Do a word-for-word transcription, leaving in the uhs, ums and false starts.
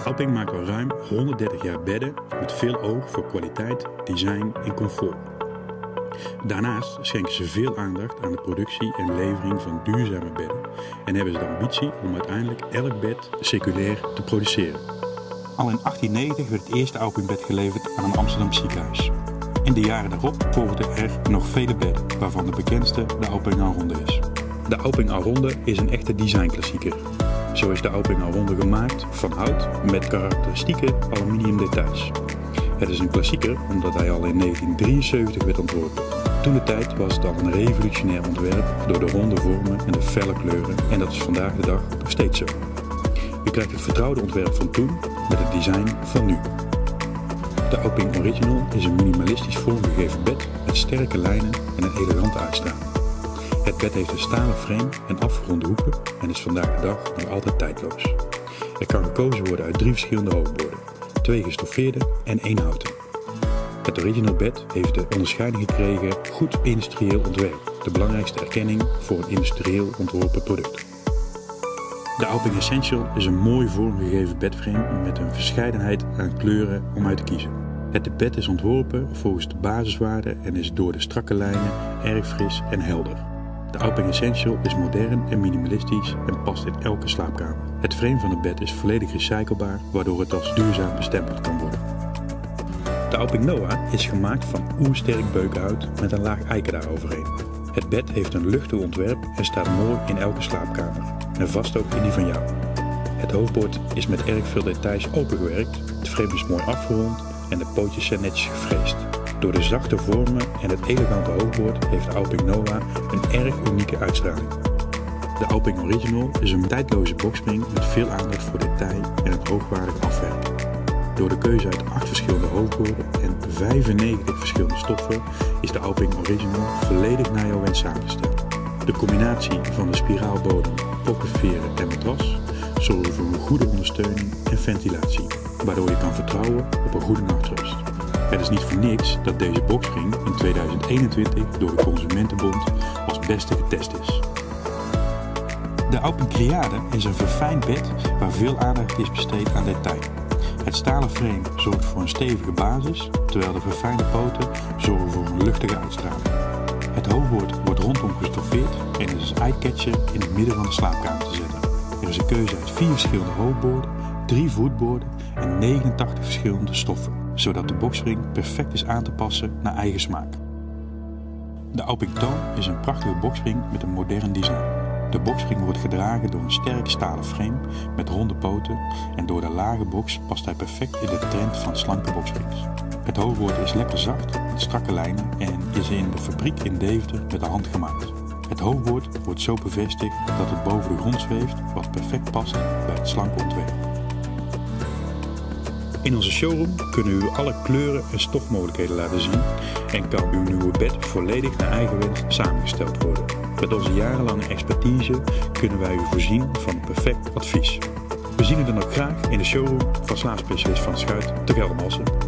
Auping maakt al ruim honderddertig jaar bedden met veel oog voor kwaliteit, design en comfort. Daarnaast schenken ze veel aandacht aan de productie en levering van duurzame bedden en hebben ze de ambitie om uiteindelijk elk bed circulair te produceren. Al in achttien negentig werd het eerste Aupingbed geleverd aan een Amsterdam ziekenhuis. In de jaren daarop volgden er nog vele bedden, waarvan de bekendste de Auping Alronde is. De Auping Alronde is een echte designklassieker. Zo is de Auping Alronde gemaakt van hout met karakteristieke aluminium details. Het is een klassieker omdat hij al in negentien drieënzeventig werd ontworpen. Toentertijd was het al een revolutionair ontwerp door de ronde vormen en de felle kleuren en dat is vandaag de dag nog steeds zo. U krijgt het vertrouwde ontwerp van toen met het design van nu. De Auping Original is een minimalistisch vormgegeven bed met sterke lijnen en een elegante uitstraling. Het bed heeft een stalen frame en afgeronde hoeken en is vandaag de dag nog altijd tijdloos. Er kan gekozen worden uit drie verschillende hoofdborden, twee gestoffeerde en één houten. Het Original bed heeft de onderscheiding gekregen goed industrieel ontwerp, de belangrijkste erkenning voor een industrieel ontworpen product. De Auping Essential is een mooi vormgegeven bedframe met een verscheidenheid aan kleuren om uit te kiezen. Het bed is ontworpen volgens de basiswaarden en is door de strakke lijnen erg fris en helder. De Auping Essential is modern en minimalistisch en past in elke slaapkamer. Het frame van het bed is volledig recyclebaar, waardoor het als duurzaam bestempeld kan worden. De Auping Noah is gemaakt van oersterk beukenhout met een laag eiken daaroverheen. Het bed heeft een luchtig ontwerp en staat mooi in elke slaapkamer. En vast ook in die van jou. Het hoofdbord is met erg veel details opengewerkt, het frame is mooi afgerond en de pootjes zijn netjes gefreesd. Door de zachte vormen en het elegante hoofdbord heeft de Auping Noah een erg unieke uitstraling. De Auping Original is een tijdloze boxspring met veel aandacht voor detail en een hoogwaardig afwerken. Door de keuze uit acht verschillende hoofdborden en vijfennegentig verschillende stoffen is de Auping Original volledig naar jouw wens samengesteld. De combinatie van de spiraalbodem, pokketveren en matras zorgen voor een goede ondersteuning en ventilatie, waardoor je kan vertrouwen op een goede nachtrust. Het is niet voor niks dat deze boxspring in tweeduizend eenentwintig door de Consumentenbond als beste getest is. De Auping Criade is een verfijnd bed waar veel aandacht is besteed aan detail. Het stalen frame zorgt voor een stevige basis, terwijl de verfijnde poten zorgen voor een luchtige uitstraling. Het hoofdbord wordt rondom gestoffeerd en is als eyecatcher in het midden van de slaapkamer te zetten. Er is een keuze uit vier verschillende hoofdborden, drie voetborden en negenentachtig verschillende stoffen, zodat de boxspring perfect is aan te passen naar eigen smaak. De Auping Toon is een prachtige boxspring met een modern design. De boxspring wordt gedragen door een sterk stalen frame met ronde poten en door de lage box past hij perfect in de trend van slanke boxsprings. Het hoofdbord is lekker zacht met strakke lijnen en is in de fabriek in Deventer met de hand gemaakt. Het hoofdbord wordt zo bevestigd dat het boven de grond zweeft, wat perfect past bij het slanke ontwerp. In onze showroom kunnen we u alle kleuren en stofmogelijkheden laten zien en kan uw nieuwe bed volledig naar eigen wens samengesteld worden. Met onze jarenlange expertise kunnen wij u voorzien van een perfect advies. We zien u dan ook graag in de showroom van slaapspecialist Van Schuit te Geldermalsen.